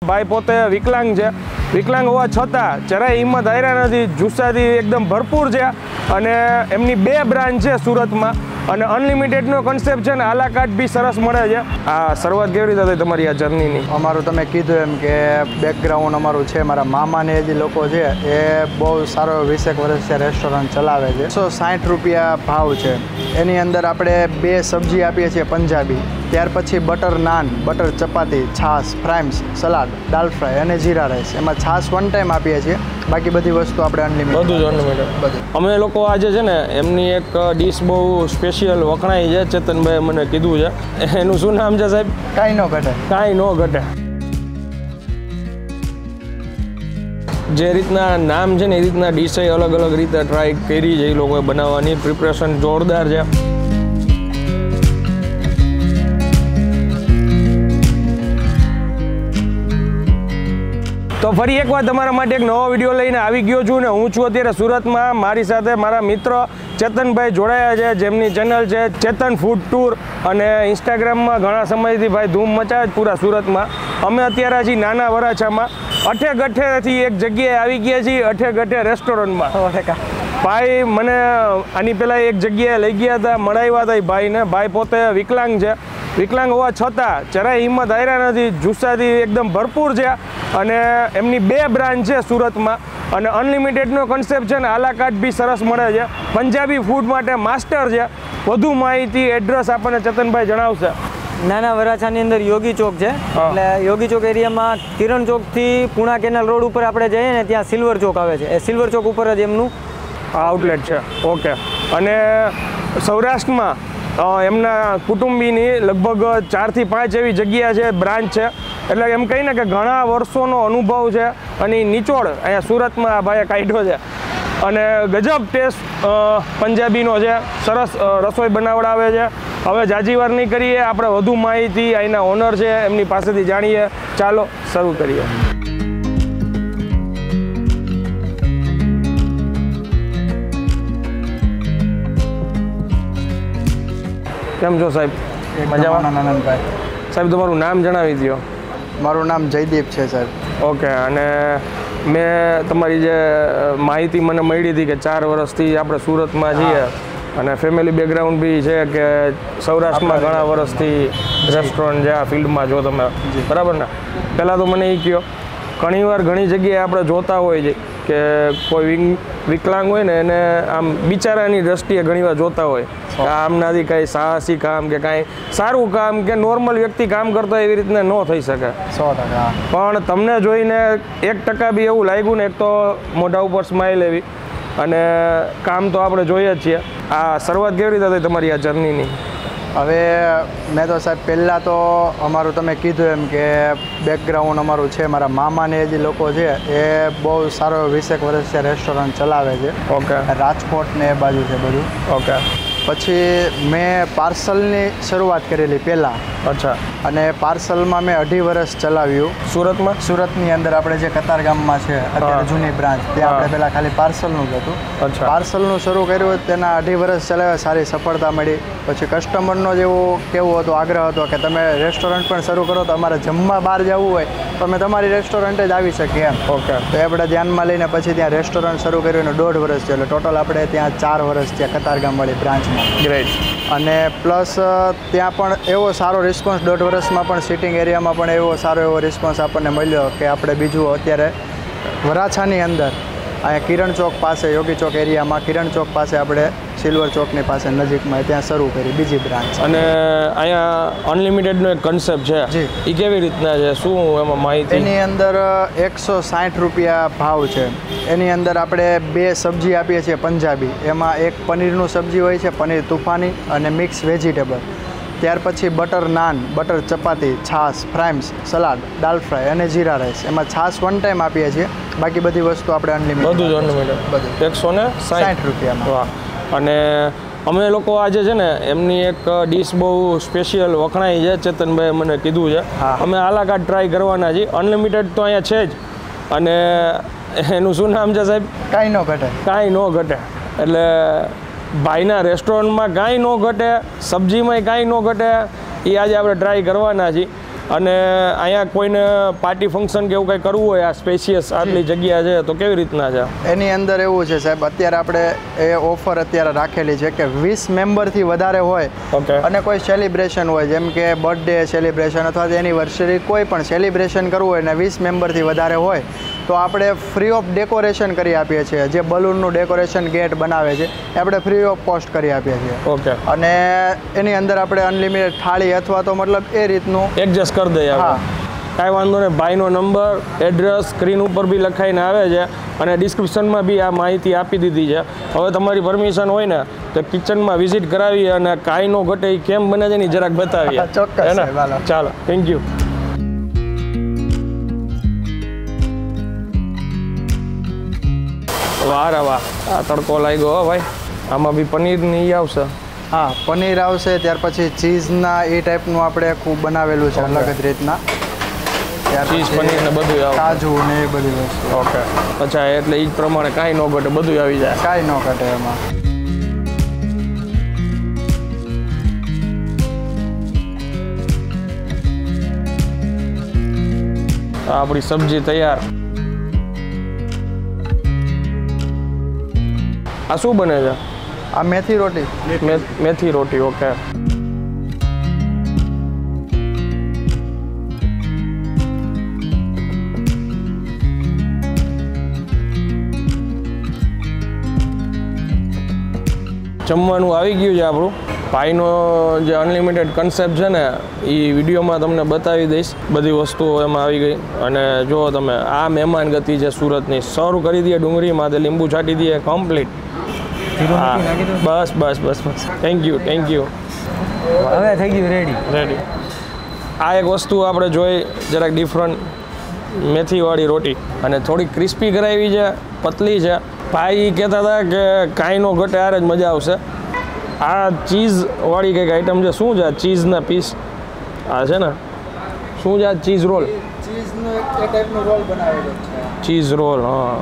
ભાઈ પોતે વિકલાંગ છે, વિકલાંગ હોવા છતાં જરાય હિંમત હાર્યા નથી, જુસ્સાથી એકદમ ભરપૂર છે અને એમની 2 બ્રાન્ચ છે સુરતમાં અને અનલિમિટેડનો કન્સેપ્ટ છે ને આલા કાર્ટ બી સરસ મળે છે. આ શરૂઆત કેવી રીતે થઈ તમારી આ જર્નીની? અમારું તમે કીધું એમ કે બેકગ્રાઉન્ડ અમારું છે, મારા મામાને જે લોકો છે એ બહુ સારો 20 વર્ષથી રેસ્ટોરન્ટ ચલાવે છે. 160 રૂપિયા ભાવ છે. એની અંદર આપણે 2 સબ્જી આપીએ છીએ પંજાબી, ત્યાર પછી બટર નાન, બટર ચપાતી, છાશ, ફ્રાઈમ્સ, સલાડ, દાલ ફ્રાય અને જીરા રાઈસ. એમાં છાશ 1 ટાઈમ આપીએ છીએ, બાકી બધી વસ્તુ આપણે અનલિમિટેડ. બધું જ અનલિમિટેડ. બધું અમે લોકો આજે છે ને એમની એક ડિશ બહુ સ્પેશિયલ વખણાઈ છે, ચેતનભાઈ મને કીધું છે. એનું શું નામ છે સાહેબ? કાંઈ ન ઘટે. કાંઈ ન ઘટે. જે રીતના નામ છે ને એ રીતના ડિશ અલગ અલગ રીતે ટ્રાય કરી છે એ લોકોએ બનાવવાની. પ્રિપરેશન જોરદાર છે. તો ફરી એકવાર તમારા માટે એક નવો વિડીયો લઈને આવી ગયો છું ને હું છું અત્યારે સુરતમાં. મારી સાથે મારા મિત્ર ચેતનભાઈ જોડાયા છે, જેમની ચેનલ છે ચેતન ફૂડ ટૂર અને ઇન્સ્ટાગ્રામમાં ઘણા સમયથી ભાઈ ધૂમ મચાવે પૂરા સુરતમાં. અમે અત્યારે છીએ નાના વરાછામાં, અઠે ગઠેથી એક જગ્યાએ આવી ગયા છીએ, અઠે ગઠે રેસ્ટોરન્ટમાં. ભાઈ મને આની પહેલાં એક જગ્યાએ લઈ ગયા હતા, મળાવ્યા હતા એ ભાઈને. ભાઈ પોતે વિકલાંગ છે, વિકલાંગ હોવા છતાં જરાય હિંમત હાર્યા નથી, જુસ્સાથી એકદમ ભરપૂર છે અને એમની 2 બ્રાન્ચ છે સુરતમાં અને અનલિમિટેડનો કન્સેપ્ટ છે ને આલા કાર્ટ બી સરસ મળે છે. પંજાબી ફૂડ માટે માસ્ટર છે. વધુ માહિતી એડ્રેસ આપણને ચેતનભાઈ જણાવશે. નાના વરાછાની અંદર યોગી ચોક છે, એટલે યોગી ચોક એરિયામાં કિરણ ચોકથી પૂણા કેનાલ રોડ ઉપર આપણે જઈએ ને ત્યાં સિલ્વર ચોક આવે છે. એ સિલ્વર ચોક ઉપર જ એમનું આઉટલેટ છે. ઓકે. અને સૌરાષ્ટ્રમાં એમના કુટુંબીની લગભગ 4 થી 5 એવી જગ્યા છે, બ્રાન્ચ છે. એટલે એમ કહીને કે ઘણા વર્ષોનો અનુભવ છે અને નિચોડ અહીંયા સુરતમાં આ ભાઈએ કાઢ્યો છે અને ગજબ ટેસ્ટ પંજાબીનો છે. સરસ રસોઈ બનાવડાવે છે. હવે જાજીવાર નહીં કરીએ, આપણે વધુ માહિતી અહીંના ઓનર છે એમની પાસેથી જાણીએ. ચાલો શરૂ કરીએ. કેમ છો સાહેબ? મજામાં આનંદભાઈ. સાહેબ તમારું નામ જણાવી દો. મારું નામ જયદીપ છે સાહેબ. ઓકે. અને મેં તમારી જે માહિતી મને મળી હતી કે 4 વર્ષથી આપણે સુરતમાં છીએ અને ફેમિલી બેકગ્રાઉન્ડ બી છે કે સૌરાષ્ટ્રમાં ઘણા વર્ષથી રેસ્ટોરન્ટ છે આ ફિલ્ડમાં જો તમે, બરાબર ને? પહેલાં તો મને એ કહો, ઘણીવાર ઘણી જગ્યાએ આપણે જોતા હોય છે કે કોઈ વિકલાંગ હોય ને એને આમ બિચારાની દ્રષ્ટિએ ઘણીવાર જોતા હોય કે આમનાથી કાંઈ સાહસી કામ કે કાંઈ સારું કામ કે નોર્મલ વ્યક્તિ કામ કરતો એવી રીતના ન થઈ શકે. 100%. પણ તમને જોઈને 1% બી એવું લાગ્યું ને, એક તો મોઢા ઉપર સ્માઇલ એવી અને કામ તો આપણે જોઈએ જ છીએ. આ શરૂઆત કેવી રીતે થઈ તમારી આ જર્નીની? હવે મેં તો સાહેબ પહેલાં તો અમારું તમે કીધું એમ કે બેકગ્રાઉન્ડ અમારું છે, મારા મામાને જે લોકો છે એ બહુ સારો 20 વર્ષથી રેસ્ટોરન્ટ ચલાવે છે. ઓકે. રાજકોટ ને એ બાજુ છે બધું. ઓકે. પછી મેં પાર્સલની શરૂઆત કરેલી પહેલાં. અચ્છા. અને પાર્સલમાં મેં 2.5 વર્ષ ચલાવ્યું. સુરતમાં? સુરતની અંદર આપણે જે કતારગામમાં છે અત્યારે જૂની બ્રાન્ચ, ત્યાં આપણે પહેલાં ખાલી પાર્સલનું જ હતું. અચ્છા. પાર્સલનું શરૂ કર્યું, તેના 2.5 વર્ષ ચલાવ્યા, સારી સફળતા મળી. પછી કસ્ટમરનો જેવો કેવો હતો, આગ્રહ હતો કે તમે રેસ્ટોરન્ટ પણ શરૂ કરો તો અમારે જમવા બહાર જવું હોય તો અમે તમારી રેસ્ટોરન્ટે જ આવી શકીએ એમ. ઓકે. તો એ આપણે ધ્યાનમાં લઈને પછી ત્યાં રેસ્ટોરન્ટ શરૂ કર્યું અને 1.5 વર્ષ છે, એટલે ટોટલ આપણે ત્યાં 4 વર્ષ ત્યાં કતારગામવાળી બ્રાન્ચમાં. ગ્રેટ. અને પ્લસ ત્યાં પણ એવો સારો રિસ્પોન્સ, 1.5 વર્ષમાં પણ સિટિંગ એરિયામાં પણ એવો સારો એવો રિસ્પોન્સ આપણને મળ્યો કે આપણે બીજું અત્યારે વરાછાની અંદર અહીંયા કિરણ ચોક પાસે, યોગી ચોક એરિયામાં કિરણ ચોક પાસે આપણે સિલ્વર ચોકની પાસે નજીકમાં ત્યાં શરૂ કરી બીજી બ્રાન્ચ. અને અહીંયા અનલિમિટેડનો એક કન્સેપ્ટ છે, જી, એ કેવી રીતના છે, શું એમાં માહિતી? એની અંદર 160 રૂપિયા ભાવ છે. એની અંદર આપણે 2 સબ્જી આપીએ છીએ પંજાબી, એમાં એક પનીરનું સબ્જી હોય છે, પનીર તુફાની અને મિક્સ વેજીટેબલ. ત્યાર પછી બટર નાન, બટર ચપાતી, છાશ, ફ્રાઈમ્સ, સલાડ, દાલ ફ્રાય અને જીરા રાઈસ. એમાં છાશ 1 ટાઈમ આપીએ છીએ, બાકી બધી વસ્તુ આપણે અનલિમિટેડ. બધું જ અનલિમિટેડ. બધું 160 રૂપિયામાં. વાહ. અને અમે લોકો આજે છે ને એમની એક ડિશ બહુ સ્પેશિયલ વખણાઈ છે, ચેતનભાઈ મને કીધું છે. અમે આલા કાર્ટ ટ્રાય કરવાના છીએ. અનલિમિટેડ તો અહીંયા છે જ. અને એનું શું નામ છે સાહેબ? કાંઈ ન ઘટે. કાંઈ ન ઘટે. એટલે ભાઈના રેસ્ટોરન્ટમાં કાંઈ ન ઘટે, સબ્જીમાંય કાંઈ ન ઘટે, એ આજે આપણે ટ્રાય કરવાના છીએ. અને અહીંયા કોઈને પાર્ટી ફંક્શન કે એવું કંઈ કરવું હોય, આ સ્પેશિયસ આટલી જગ્યા છે તો કેવી રીતના છે? એની અંદર એવું છે સાહેબ, અત્યારે આપણે એ ઓફર અત્યારે રાખેલી છે કે 20 મેમ્બરથી વધારે હોય અને કોઈ સેલિબ્રેશન હોય, જેમ કે બર્થડે સેલિબ્રેશન અથવા એનિવર્સરી, કોઈ પણ સેલિબ્રેશન કરવું હોય ને 20 મેમ્બરથી વધારે હોય તો આપણે ફ્રી ઓફ ડેકોરેશન કરી આપીએ છીએ. જે બલૂનનું ડેકોરેશન ગેટ બનાવે છે એ આપણે ફ્રી ઓફ કોસ્ટ કરી આપીએ છીએ. અને એની અંદર આપણે અનલિમિટેડ થાળી અથવા તો મતલબ એ રીતનું એડજસ્ટ કરી દઈએ. હા, કાંઈ વાંધો નહીં. ભાઈનો નંબર, એડ્રેસ સ્ક્રીન ઉપર બી લખાઈને આવે છે અને ડિસ્ક્રિપ્શનમાં બી આ માહિતી આપી દીધી છે. હવે તમારી પરમિશન હોય ને તો કિચનમાં વિઝિટ કરાવીએ અને કાંઈ નો ઘટે એ કેમ બને છે ને જરાક બતાવીએ. ચોક્કસ. ચાલો, થેન્ક યુ. વાહ વાહ, આ તડકો લાગ્યો હો ભાઈ. આમાં બી પનીર ની આવશે? હા, પનીર આવશે. ત્યાર પછી ચીઝના એ ટાઈપનું આપણે ખૂબ બનાવેલું છે અલગ જ રીતના. ચીઝ, પનીર ને બધું આવે, કાજુ ને એ બધી વસ્તુ. ઓકે, અચ્છા, એટલે એ જ પ્રમાણે કાંઈ ન ઘટે, બધું આવી જાય. કાંઈ ન ઘટે એમાં. આપણી સબ્જી તૈયાર. આ શું બને છે? આ મેથી રોટી. મેથી રોટી, ઓકે. જમવાનું આવી ગયું છે આપણું. ભાઈનો જે અનલિમિટેડ કન્સેપ્ટ છે ને એ વિડીયોમાં તમને બતાવી દઈશ. બધી વસ્તુઓ એમાં આવી ગઈ. અને જો તમે આ મહેમાન ગતિ છે સુરતની, સર્વ કરી દઈએ ડુંગળીમાં, તે લીંબુ છાંટી દઈએ, કમ્પ્લીટ. બસ બસ બસ બસ, થેન્ક યુ, થેન્ક યુ. હવે થઈ ગયું રેડી. આ એક વસ્તુ આપણે જોઈ જરાક ડિફરન્ટ, મેથીવાળી રોટી અને થોડી ક્રિસ્પી કરાવી છે, પતલી છે. ભાઈ કહેતા હતા કે કાંઈ નો ઘટે, આરે જ મજા આવશે. આ ચીઝવાળી કંઈક આઈટમ છે. શું છે આ ચીઝના પીસ? આ છે ને, શું છે આ ચીઝ રોલ? ચીઝનો એક ટાઈપનો રોલ બનાવેલો છે. ચીઝ રોલ, હા.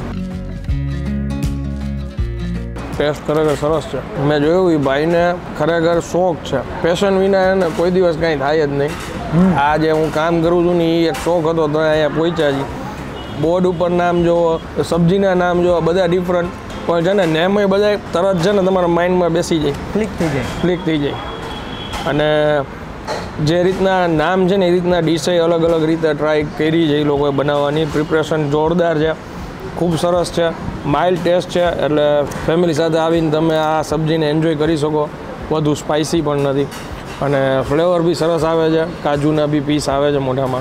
ટેસ્ટ ખરેખર સરસ છે. મેં જોયું એ ભાઈને ખરેખર શોખ છે. પેશન વિના એને કોઈ દિવસ કાંઈ થાય જ નહીં. આ જે હું કામ કરું છું ને એ એક શોખ હતો, તો અહીંયા પહોંચ્યા છીએ. બોર્ડ ઉપર નામ જોવો, સબ્જીના નામ જોવો, બધા ડિફરન્ટ, પણ છે ને નેમય બધા તરત છે ને તમારા માઇન્ડમાં બેસી જાય, ક્લિક થઈ જાય. અને જે રીતના નામ છે ને એ રીતના ડીશે અલગ અલગ રીતે ટ્રાય કરી છે એ લોકોએ બનાવવાની. પ્રિપરેશન જોરદાર છે, ખૂબ સરસ છે, માઇલ્ડ ટેસ્ટ છે. એટલે ફેમિલી સાથે આવીને તમે આ સબ્જીને એન્જોય કરી શકો. વધુ સ્પાઇસી પણ નથી અને ફ્લેવર બી સરસ આવે છે. કાજુના બી પીસ આવે છે મોઢામાં.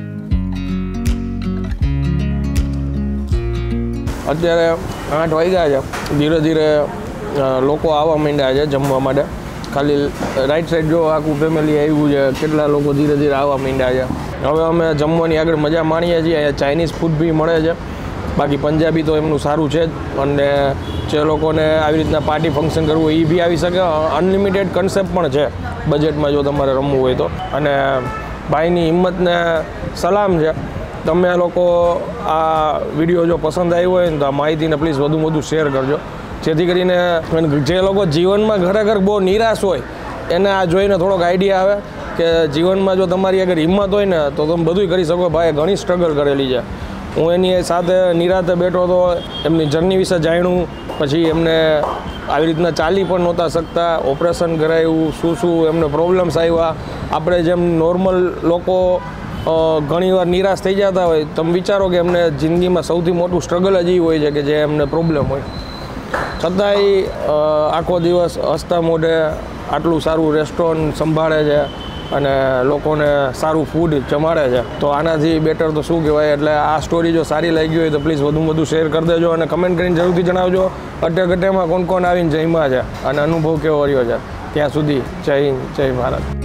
અત્યારે 8 વાગ્યા છે. ધીરે ધીરે લોકો આવવા માંડ્યા છે જમવા માટે. ખાલી રાઈટ સાઈડ જો આખું ફેમિલી આવ્યું છે, કેટલા લોકો ધીરે ધીરે આવવા માંડ્યા છે. હવે અમે જમવાની આગળ મજા માણીએ છીએ. અહીંયા ચાઇનીઝ ફૂડ બી મળે છે, બાકી પંજાબી તો એમનું સારું છે જ. અને જે લોકોને આવી રીતના પાર્ટી ફંક્શન કરવું હોય એ બી આવી શકે. અનલિમિટેડ કન્સેપ્ટ પણ છે બજેટમાં જો તમારે રમવું હોય તો. અને ભાઈની હિંમતને સલામ છે. તમે લોકો આ વિડીયો જો પસંદ આવ્યો હોય ને તો આ માહિતીને પ્લીઝ વધુ શેર કરજો, જેથી કરીને જે લોકો જીવનમાં ખરેખર બહુ નિરાશ હોય એને આ જોઈને થોડોક આઈડિયા આવે કે જીવનમાં જો તમારી અગર હિંમત હોય ને તો તમે બધું કરી શકો. ભાઈ ઘણી સ્ટ્રગલ કરેલી છે. હું એની સાથે નિરાતે બેઠો હતો, એમની જર્ની વિશે જાણ્યું. પછી એમને આવી રીતના ચાલી પણ નહોતા શકતા, ઓપરેશન કરાવ્યું, શું એમને પ્રોબ્લેમ્સ આવ્યા. આપણે જેમ નોર્મલ લોકો ઘણીવાર નિરાશ થઈ જતા હોય, તમે વિચારો કે એમને જિંદગીમાં સૌથી મોટું સ્ટ્રગલ જ એ હોય છે કે જે એમને પ્રોબ્લેમ હોય. છતાંય આખો દિવસ હસતા મોઢે આટલું સારું રેસ્ટોરન્ટ સંભાળે છે અને લોકોને સારું ફૂડ જમાડે છે. તો આનાથી બેટર તો શું કહેવાય. એટલે આ સ્ટોરી જો સારી લાગી હોય તો પ્લીઝ વધુ શેર કરી દેજો અને કમેન્ટ કરીને જરૂરથી જણાવજો અટ્ટે ઘટ્ટેમાં કોણ આવીને જમ્યા છે અને અનુભવ કેવો રહ્યો છે. ત્યાં સુધી જય હિન્દ, જય ભારત.